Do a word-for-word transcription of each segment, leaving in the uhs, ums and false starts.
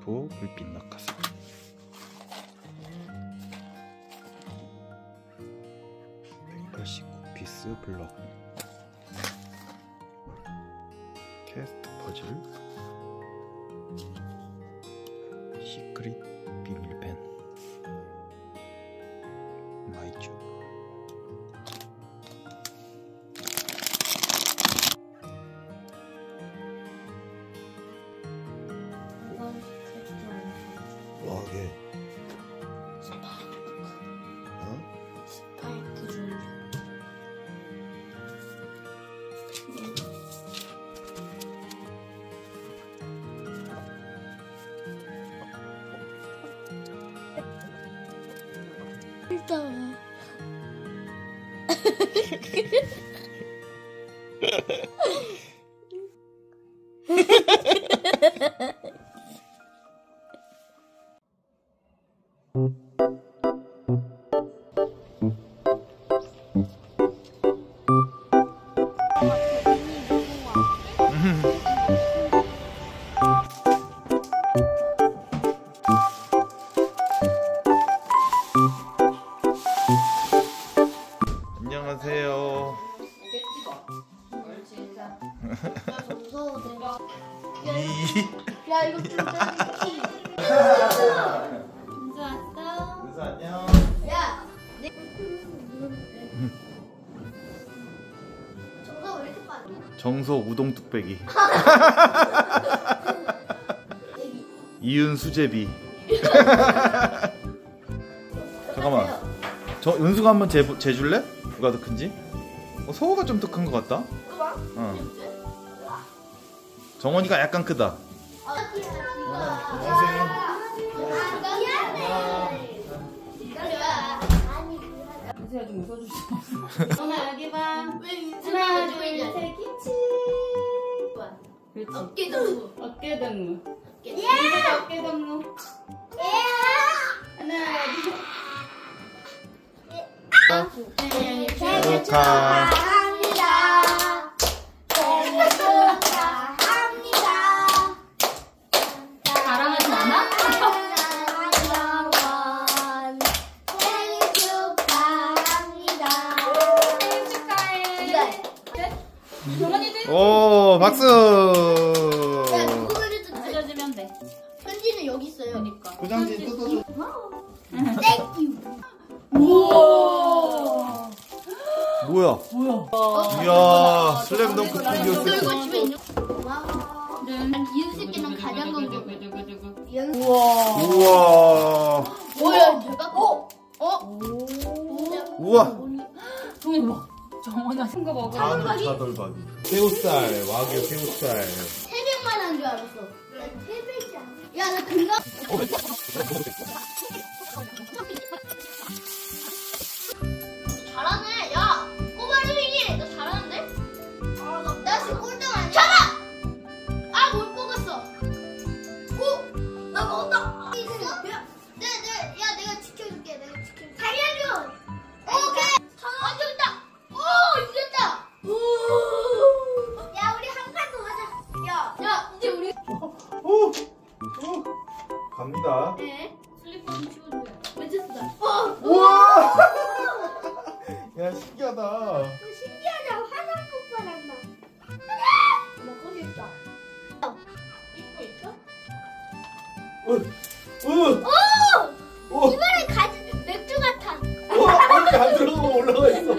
그리고 불빛 낙하산. 백팔십구 피스 블럭. 캐스트 퍼즐. 시크릿 비밀펜. 마이쮸. 와, 이게 어? 스파이크 종류. 일단 안녕하세요. 이게 찍어. 옳지. 자. 나 무서워 내가. 이. 야 이거 진짜 키. 은수 왔어? 은수 안녕. 야. 내... 정서 왜 이렇게 빨라? 정서 우동 뚝배기. 이은 수제비. 잠깐만. 저 은수가 한번 재 재줄래? 누가 더 큰지? 어, 서호가 좀 더 큰 것 같다. 어. 정원이가 약간 크다. 은수야 좀 웃어줄 수 없어. 엄마 여기 봐. 하나 둘셋 김치. 그렇지. 어깨 동무. 어깨 동무. 은수가 어깨 동무. 하나 둘. 생일 축하합니다. 생일 축하합니다. 자랑하지 않아? 영원 생일 축하합니다. 생일 축하해. 정원이도 오, 박수. 야, 그거를 좀 들려주면 돼. 편지는 여기 있어요. 그러니까. 고장지 뜯어줘. 땡큐. 우와. 뭐야? 뭐야? 이야, 슬램덩크 피규어 이거 세트. 이거 집에 있는. 고마워. 난 이은수께는 가장 건강해. 이은수. 우와. 우와. 뭐야 대박. 어? 어? 우와. 정이 봐. 정원아 큰거 먹어. 한우 차돌박이. 새우살, 와규 새우살. 태백만 한 줄 알았어. 난 태백이 아니야. 야, 나 금방. 잘하네. 야, 꼬마루이기. 너 잘하는데? 아, 나, 나 지금 꼴등 아니야. 잡아! 아, 못 먹었어. 오, 나 먹었다. 있어? 야, 네, 네, 야, 내가 지켜줄게. 내가 지켜줄게. 살려줘. 오케이. 아, 저기 있다. 오, 이겼다. 오. 야, 우리 한 판 더 하자. 야, 야, 이제 우리. 오, 오. 갑니다. 네. 슬리퍼 좀 치워줘요. 왼쪽다. 어. 우와. 야, 신기하다. 신기하다. 화장 폭발한다. 먹고 싶다. 입고 있어? 오, 오, 오. 이번엔 가지 맥주 같아. 와, 이렇게 안 들어가면 올라가 있어.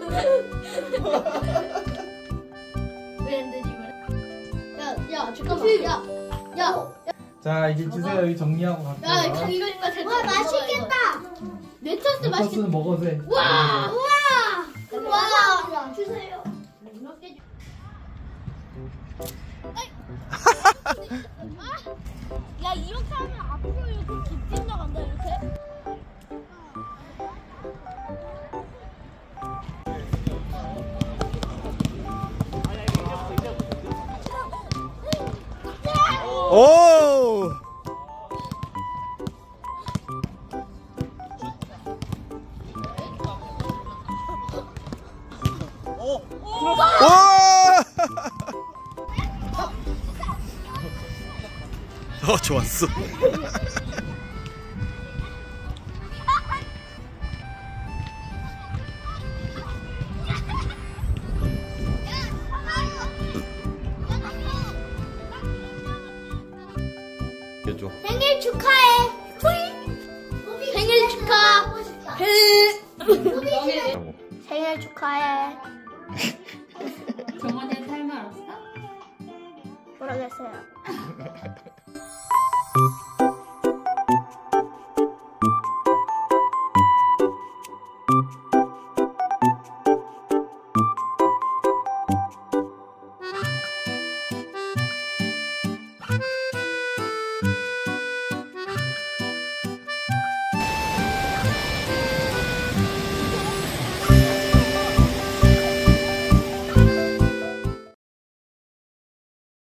왜 안 되지 이번에? 야, 야, 잠깐만. 야, 야, 자, 이제 드세요. 여기 정리하고 야, 갈게요. 이거 이거 와 맛있겠다. 레터스 맛있겠다. 버스는 먹어도 돼. 와, 우와, 와, 주세요. 야, 이렇게 하면 앞으로 이렇게 깊게 나간다 이렇게. 오. 와! 어 좋았어. 해줘. 생일 축하해. 생일 축하. 생일 축하해. 정원이한테 할 말 없어? 모르겠어요.